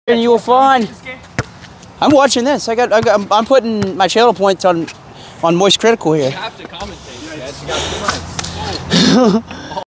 And you were fine. I'm watching this. I'm putting my channel points on MoistCr1TiKaL here. You have to commentate, Sketch. You got 2 mics.